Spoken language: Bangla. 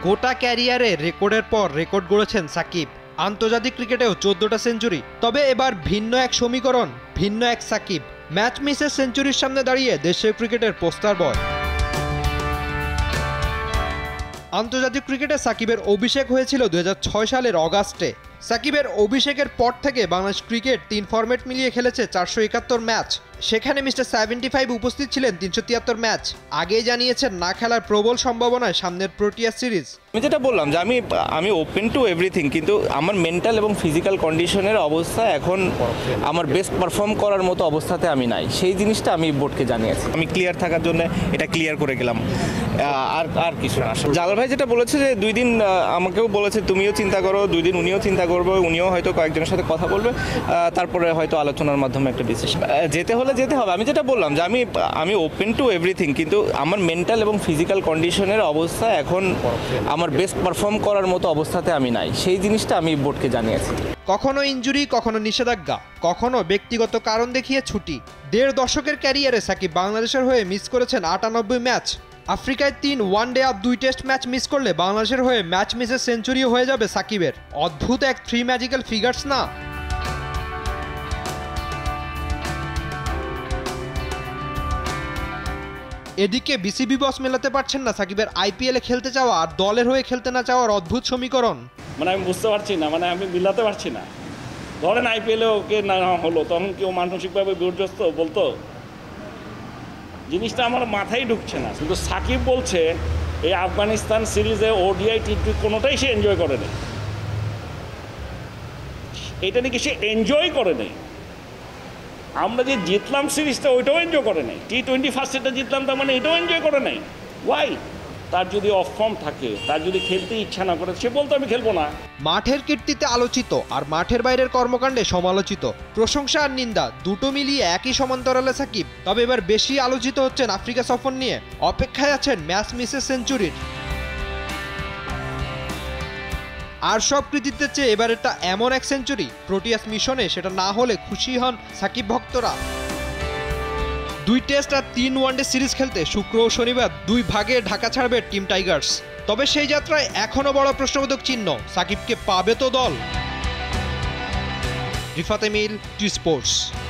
গোটা ক্যারিয়ারে রেকর্ডের পর রেকর্ড গড়েছেন সাকিব। আন্তর্জাতিক ক্রিকেটেও 14টা সেঞ্চুরি। তবে এবার ভিন্ন এক সমীকরণ, ভিন্ন এক সাকিব। ম্যাচ মিসের সেঞ্চুরির সামনে দাঁড়িয়ে দেশের ক্রিকেটের পোস্টার বয়। আন্তর্জাতিক ক্রিকেটে সাকিবের অভিষেক হয়েছিল 2006 সালের অগাস্টে। সাকিবের অভিষেকের পর থেকে বাংলাদেশ ক্রিকেট 3 ফরম্যাট মিলিয়ে খেলেছে 471 ম্যাচ। সেখানে মিস্টার 75 উপস্থিত ছিলেন 373 ম্যাচ। আগেই জানিয়েছেন না খেলার প্রবল সম্ভাবনায় সামনের প্রোটিয়া সিরিজ। আমি যেটা বললাম যে আমি ওপেন টু এভরিথিং, কিন্তু আমার মেন্টাল এবং ফিজিক্যাল কন্ডিশনের অবস্থা এখন আমার বেস্ট পারফর্ম করার মতো অবস্থাতে আমি নাই। সেই জিনিসটা আমি বোর্ডকে জানিয়েছি। আমি ক্লিয়ার থাকার জন্য এটা ক্লিয়ার করে গেলাম, আর কিছু না। জালাল ভাই যেটা বলেছে যে 2 দিন আমাকেও বলেছে তুমিও চিন্তা করো, 2 দিন উনিও চিন্তা করবে, উনিও হয়তো কয়েকজনের সাথে কথা বলবে, তারপরে হয়তো আলোচনার মাধ্যমে একটা ডিসিশন। যেতে হলে যেতে হবে। আমি যেটা বললাম যে আমি ওপেন টু এভরিথিং, কিন্তু আমার মেন্টাল এবং ফিজিক্যাল কন্ডিশনের অবস্থা এখন আমার বেস্ট পারফর্ম করার মতো অবস্থাতে আমি নাই। সেই জিনিসটা আমি বোর্ডকে জানিয়েছি। কখনো ইনজুরি, কখনো নিষেধাজ্ঞা, কখনো ব্যক্তিগত কারণ দেখিয়ে ছুটি। 1.5 দশকের ক্যারিয়ারে সাকিব বাংলাদেশের হয়ে মিস করেছেন 98 ম্যাচ। আফ্রিকায় 3 ওয়ানডে আর 2 টেস্ট ম্যাচ মিস করলে বাংলাদেশের হয়ে ম্যাচ মিসের সেঞ্চুরিও হয়ে যাবে সাকিবের। অদ্ভুত এক 3 ম্যাজিক্যাল ফিগার্স না? এদিকে বিসিবি বস মেলাতে পারছেন না সাকিবের IPL-এ খেলতে চাওয়া আর দলের হয়ে খেলতে না চাওয়ার অদ্ভুত সমীকরণ। আমি বুঝতে পারছি না, আমি মিলাতে পারছি না। ধরেন IPL-এ ওকে না হলো, তখন কেউ মানসিকভাবে বিপর্যস্ত বলতো? জিনিসটা আমার মাথায় ঢুকছে না। কিন্তু সাকিব বলছে এই আফগানিস্তান সিরিজে ODI T20 কোনোটাই সে এনজয় করে নেই। এটা নাকি সে এনজয় করে নেই। আমরা যে জিতলাম সিরিজটা ওইটাও এনজয় করে নাই। T20 ফার্স্টেটা জিতলাম, তার মানে এটাও এনজয় করে নাই। ওয়াই? তার যদি অফ ফর্ম থাকে, তার যদি খেলতে ইচ্ছা না করে, সে বলতো আমি খেলবো না। মাঠের কীর্তিতে আলোচিত আর মাঠের বাইরের কর্মকাণ্ডে সমালোচিত। প্রশংসা আর নিন্দা দুটো মিলিয়ে একই সমান্তরালে সাকিব। তবে এবার বেশি আলোচিত হচ্ছেন আফ্রিকা সফর নিয়ে। অপেক্ষায় আছেন ম্যাচ মিসের সেঞ্চুরির। আর সব কৃতিত্বের চেয়ে এবার এটা এমন এক সেঞ্চুরি, প্রোটিয়াস মিশনে সেটা না হলে খুশি হন সাকিব ভক্তরা। 2 টেস্ট আর 3 ওয়ানডে সিরিজ খেলতে শুক্র ও শনিবার 2 ভাগে ঢাকা ছাড়বে টিম টাইগার্স। তবে সেই যাত্রায় এখনো বড় প্রশ্নবোধক চিহ্ন, সাকিবকে পাবে তো দল? Rifat Emil, T sports.